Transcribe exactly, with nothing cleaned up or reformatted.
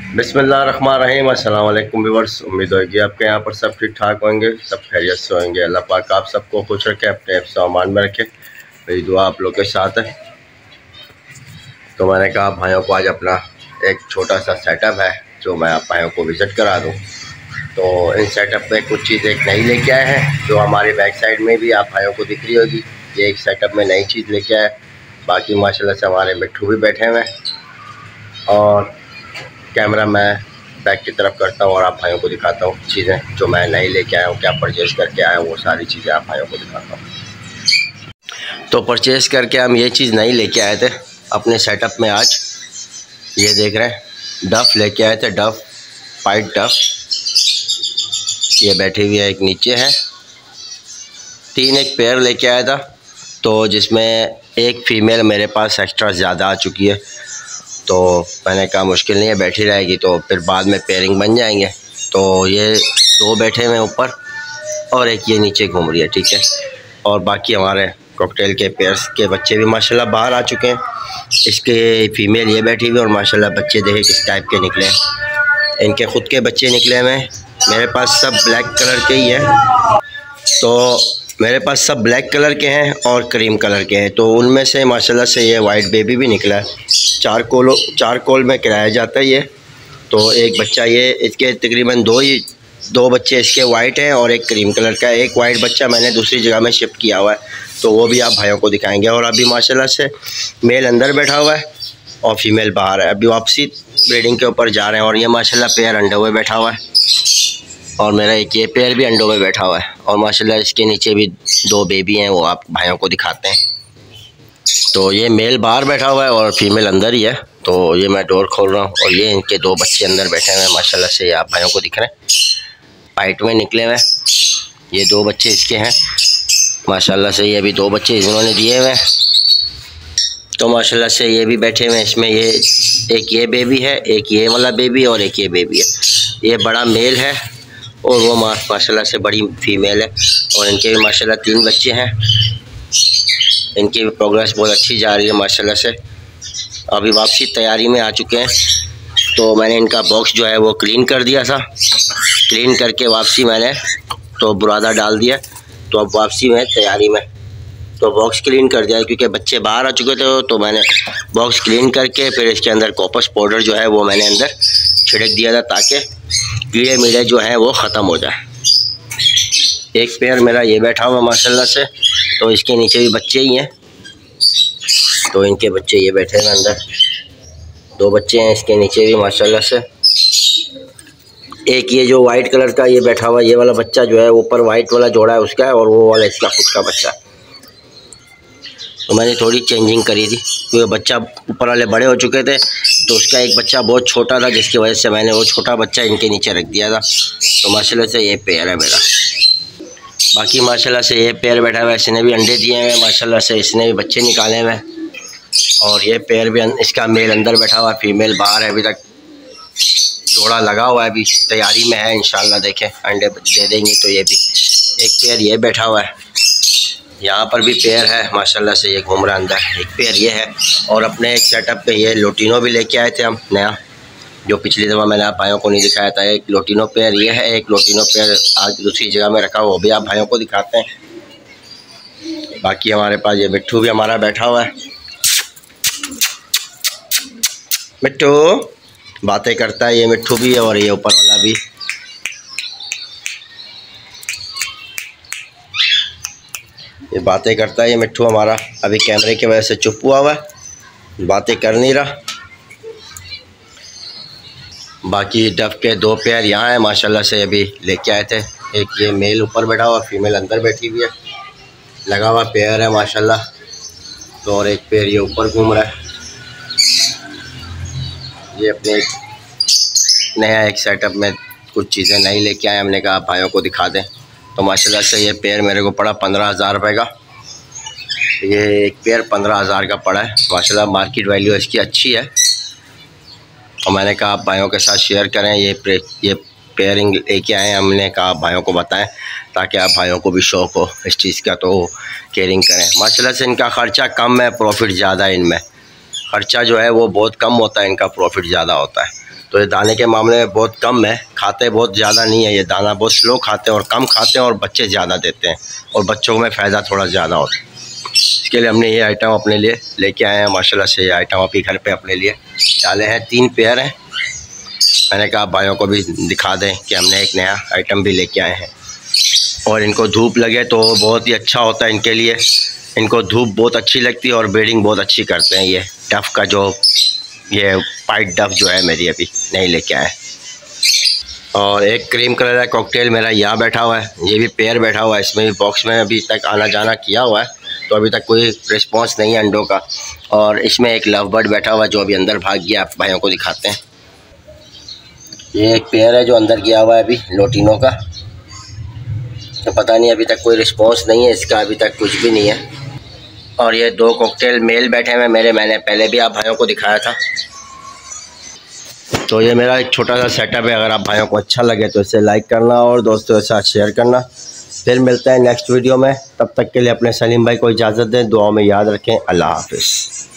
बिस्मिल्लाहिर्रहमानिर्रहीम। अस्सलाम वालेकुम व्यूअर्स, उम्मीद होगी आपके यहाँ पर सब ठीक ठाक होंगे, सब खैरियत से होंगे। अल्लाह पाक आप सबको खुश रखे, अपने हिफ्ज़ अमान में रखे। मेरी दुआ आप लोग के साथ है। तो मैंने कहा भाइयों को आज अपना एक छोटा सा सेटअप है जो मैं आप भाइयों को विज़िट करा दूँ। तो इन सेटअप में कुछ चीज़ एक नई लेके आए हैं जो हमारे बैक साइड में भी आप भाइयों को दिख रही होगी। ये एक सेटअप में नई चीज़ लेके आए। बाकी माशाल्लाह से हमारे मिट्ठू भी बैठे हुए हैं और कैमरा मैं बैक की तरफ करता हूँ और आप भाइयों को दिखाता हूँ चीज़ें जो मैं नई लेके आया हूँ, क्या परचेज़ करके आया हूँ, वो सारी चीज़ें आप भाइयों को दिखाता हूँ। तो परचेज़ करके हम ये चीज़ नई लेके आए थे अपने सेटअप में। आज ये देख रहे हैं डफ लेके आए थे, डफ वाइट डफ। ये बैठी हुई है, एक नीचे है। तीन एक पेयर लेके आया था तो जिसमें एक फ़ीमेल मेरे पास एक्स्ट्रा ज़्यादा आ चुकी है। तो मैंने कहा मुश्किल नहीं है, बैठी रहेगी तो फिर बाद में पेयरिंग बन जाएंगे। तो ये दो बैठे हुए ऊपर और एक ये नीचे घूम रही है, ठीक है। और बाकी हमारे कॉकटेल के पेयर्स के बच्चे भी माशाल्लाह बाहर आ चुके हैं। इसके फ़ीमेल ये बैठी हुई और माशाल्लाह बच्चे देखे किस टाइप के निकले हैं। इनके ख़ुद के बच्चे निकले हुए हैं। मेरे पास सब ब्लैक कलर के ही है। तो मेरे पास सब ब्लैक कलर के हैं और क्रीम कलर के हैं। तो उनमें से माशाल्लाह से ये वाइट बेबी भी निकला है। चार कोलो चार कोल में कराया जाता है ये। तो एक बच्चा ये, इसके तकरीबन दो ही दो बच्चे इसके वाइट हैं और एक क्रीम कलर का है। एक वाइट बच्चा मैंने दूसरी जगह में शिफ्ट किया हुआ है, तो वो भी आप भाइयों को दिखाएंगे। और अभी माशाल्लाह से मेल अंदर बैठा हुआ है और फीमेल बाहर है। अभी वापसी ब्रीडिंग के ऊपर जा रहे हैं। और ये माशाल्लाह पेयर अंडे हुए बैठा हुआ है और मेरा एक ये पेयर भी अंडों में बैठा हुआ है। और माशाल्लाह इसके नीचे भी दो बेबी हैं, वो आप भाइयों को दिखाते हैं। तो ये मेल बाहर बैठा हुआ है और फीमेल अंदर ही है। तो ये मैं डोर खोल रहा हूँ और ये इनके दो बच्चे अंदर बैठे हुए हैं। माशाल्लाह से आप भाइयों को दिख रहे हैं, वाइट में निकले हुए। ये दो बच्चे इसके हैं माशाल्लाह से। ये भी दो बच्चे इन्होंने दिए हुए हैं। तो माशाल्लाह से ये भी बैठे हुए हैं। इसमें ये एक ये बेबी है, एक ये वाला बेबी और एक ये बेबी है। ये बड़ा मेल है और वो माशाल्लाह से बड़ी फीमेल है। और इनके भी माशाल्लाह तीन बच्चे हैं। इनकी भी प्रोग्रेस बहुत अच्छी जा रही है माशाल्लाह से। अभी वापसी तैयारी में आ चुके हैं। तो मैंने इनका बॉक्स जो है वो क्लीन कर दिया था। क्लीन करके वापसी मैंने तो बुरादा डाल दिया। तो अब वापसी में तैयारी में तो बॉक्स क्लीन कर दिया क्योंकि बच्चे बाहर आ चुके थे। तो मैंने बॉक्स क्लीन करके फिर इसके अंदर कॉपस पाउडर जो है वो मैंने अंदर छिड़क दिया था ताकि कीड़े मीड़े जो हैं वो ख़त्म हो जाए। एक पेयर मेरा ये बैठा हुआ माशाल्लाह से। तो इसके नीचे भी बच्चे ही हैं। तो इनके बच्चे ये बैठे हैं अंदर, दो बच्चे हैं इसके नीचे भी माशाल्लाह से। एक ये जो वाइट कलर का ये बैठा हुआ, ये वाला बच्चा जो है ऊपर वाइट वाला जोड़ा है उसका है और वो वाला इसका खुद का बच्चा। तो मैंने थोड़ी चेंजिंग करी थी क्योंकि बच्चा ऊपर वाले बड़े हो चुके थे। तो उसका एक बच्चा बहुत छोटा था जिसकी वजह से मैंने वो छोटा बच्चा इनके नीचे रख दिया था। तो माशाल्लाह से ये पेयर है मेरा। बाकी माशाल्लाह से ये पेयर बैठा हुआ है, इसने भी अंडे दिए हैं माशाल्लाह से। इसने भी बच्चे निकाले हुए हैं। और ये पेयर भी, इसका मेल अंदर बैठा हुआ है, फीमेल बाहर है। अभी तक जोड़ा लगा हुआ है, अभी तैयारी में है। इंशाल्लाह देखें अंडे दे देंगे। तो ये भी एक पेयर ये बैठा हुआ है। यहाँ पर भी पेयर है माशाल्लाह से, ये घूम रहा है अंदर। एक पेयर ये है। और अपने एक सेटअप पे ये लोटिनो भी लेके आए थे हम नया, जो पिछली दफ़ा मैंने आप भाइयों को नहीं दिखाया था। एक लोटिनो पेयर ये है, एक लोटिनो पेयर आज दूसरी जगह में रखा, वो भी आप भाइयों को दिखाते हैं। बाकी हमारे पास ये मिट्ठू भी हमारा बैठा हुआ है। मिट्ठू बातें करता है, ये मिट्ठू भी है और ये ऊपर वाला भी। ये बातें करता है ये मिट्ठू हमारा। अभी कैमरे की वजह से चुप हुआ हुआ है, बातें कर नहीं रहा। बाकी डफ के दो पेयर यहाँ हैं माशाल्लाह से, अभी लेके आए थे। एक ये मेल ऊपर बैठा हुआ, फीमेल अंदर बैठी हुई है। लगा हुआ पेयर है माशाल्लाह। तो और एक पेयर ये ऊपर घूम रहा है। ये अपने एक नया एक सेटअप में कुछ चीज़ें नई लेके आए, हमने कहा आप भाइयों को दिखा दें। तो माशाल्लाह से ये पेयर मेरे को पड़ा पंद्रह हज़ार रुपये का। ये एक पेयर पंद्रह हज़ार का पड़ा है माशाल्लाह। मार्केट वैल्यू इसकी अच्छी है। और मैंने कहा आप भाइयों के साथ शेयर करें। ये ये पेयरिंग लेके आए, हमने कहा आप भाइयों को बताएं ताकि आप भाइयों को भी शौक़ हो इस चीज़ का, तो केयरिंग करें। माशाल्लाह से इनका ख़र्चा कम है, प्रॉफिट ज़्यादा है। इनमें ख़र्चा जो है वो बहुत कम होता है, इनका प्रॉफिट ज़्यादा होता है। तो ये दाने के मामले में बहुत कम है, खाते बहुत ज़्यादा नहीं है, ये दाना बहुत स्लो खाते हैं और कम खाते हैं और बच्चे ज़्यादा देते हैं और बच्चों में फ़ायदा थोड़ा ज़्यादा होता है। इसके लिए हमने ये आइटम अपने लिए लेके आए हैं। माशाल्लाह से ये आइटम अभी घर पे अपने लिए डाले हैं, तीन पेयर हैं। मैंने कहा भाइयों को भी दिखा दें कि हमने एक नया आइटम भी लेके आए हैं और इनको धूप लगे तो बहुत ही अच्छा होता है इनके लिए। इनको धूप बहुत अच्छी लगती है और ब्रीडिंग बहुत अच्छी करते हैं। ये डफ का जो ये वाइट डफ जो है मेरी अभी नहीं लेके आए। और एक क्रीम कलर है कॉकटेल मेरा यहाँ बैठा हुआ है, ये भी पेयर बैठा हुआ है। इसमें भी बॉक्स में अभी तक आना जाना किया हुआ है तो अभी तक कोई रिस्पांस नहीं है अंडों का। और इसमें एक लव बर्ड बैठा हुआ है जो अभी अंदर भाग गया, आप भाइयों को दिखाते हैं। ये एक पेयर है जो अंदर गया हुआ है अभी लोटिनो का, तो पता नहीं अभी तक कोई रिस्पांस नहीं है इसका, अभी तक कुछ भी नहीं है। और ये दो कॉकटेल मेल बैठे हुए मेरे, मैंने पहले भी आप भाइयों को दिखाया था। तो ये मेरा एक छोटा सा सेटअप है, अगर आप भाइयों को अच्छा लगे तो इसे लाइक करना और दोस्तों के साथ शेयर करना। फिर मिलते हैं नेक्स्ट वीडियो में, तब तक के लिए अपने सलीम भाई को इजाज़त दें, दुआओं में याद रखें। अल्लाह हाफिज़।